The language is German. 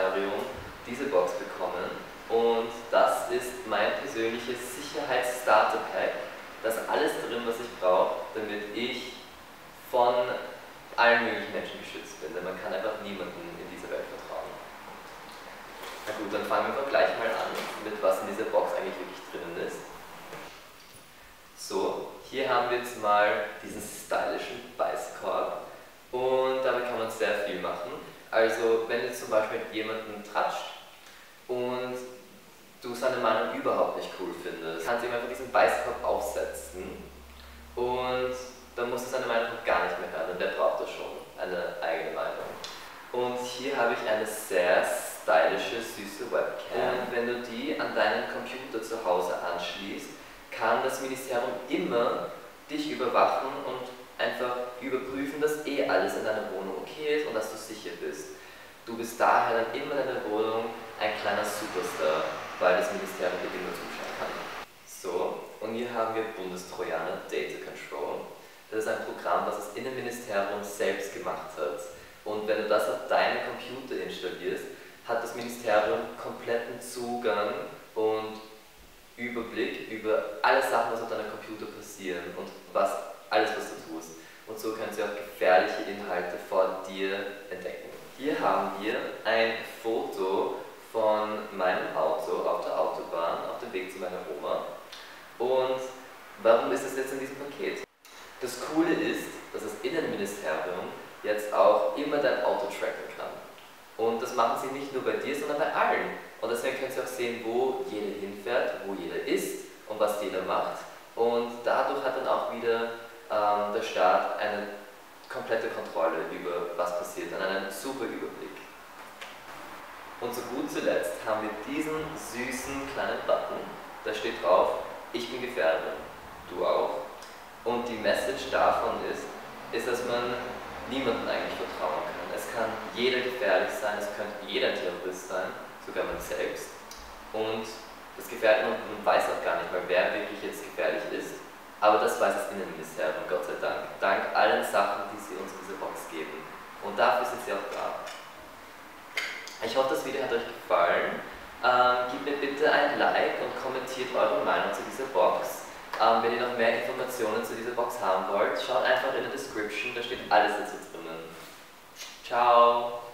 Ministerium diese Box bekommen und das ist mein persönliches Sicherheits-Starter-Pack. Da ist alles drin, was ich brauche, damit ich von allen möglichen Menschen geschützt bin, denn man kann einfach niemandem in dieser Welt vertrauen. Na gut, dann fangen wir doch gleich mal an, mit was in dieser Box eigentlich wirklich drinnen ist. So, hier haben wir jetzt mal diesen stylischen Beißkorb und damit kann man sehr viel machen. Also, wenn du zum Beispiel mit jemandem tratscht und du seine Meinung überhaupt nicht cool findest, kannst du ihm einfach diesen Beißkorb aufsetzen und dann musst du seine Meinung gar nicht mehr hören, denn der braucht das schon, eine eigene Meinung. Und hier habe ich eine sehr stylische, süße Webcam. Und wenn du die an deinen Computer zu Hause anschließt, kann das Ministerium immer dich überwachen und einfach überprüfen, dass alles in deiner Wohnung okay ist und dass du sicher bist. Du bist daher dann immer in deiner Wohnung ein kleiner Superstar, weil das Ministerium dir immer zuschauen kann. So, und hier haben wir Bundestrojaner Data Control. Das ist ein Programm, das das Innenministerium selbst gemacht hat. Und wenn du das auf deinen Computer installierst, hat das Ministerium kompletten Zugang und Überblick über alle Sachen, was auf deinem Computer passieren und alles, was du tust. Und so können sie auch gefährliche Inhalte vor dir entdecken. Hier haben wir ein Foto von meinem Auto auf der Autobahn, auf dem Weg zu meiner Oma. Und warum ist es jetzt in diesem Paket? Das Coole ist, dass das Innenministerium jetzt auch immer dein Auto tracken kann. Und das machen sie nicht nur bei dir, sondern bei allen. Und deswegen können sie auch sehen, wo jeder hinfährt, wo jeder ist und was jeder macht. Und dadurch hat dann auch wieder der Staat eine komplette Kontrolle über was passiert und einen super Überblick. Und zu gut zuletzt haben wir diesen süßen kleinen Button, da steht drauf, ich bin gefährdet, du auch. Und die Message davon ist, dass man niemandem eigentlich vertrauen kann. Es kann jeder gefährlich sein, es könnte jeder ein Terrorist sein, sogar man selbst. Und das gefährdet man weiß auch gar nicht mal, wer wirklich jetzt gefährlich ist. Aber das weiß das Innenministerium, Gott sei Dank. Dank allen Sachen, die sie uns diese Box geben. Und dafür sind sie auch da. Ich hoffe, das Video hat euch gefallen. Gebt mir bitte ein Like und kommentiert eure Meinung zu dieser Box. Wenn ihr noch mehr Informationen zu dieser Box haben wollt, schaut einfach in der Description, da steht alles dazu drinnen. Ciao!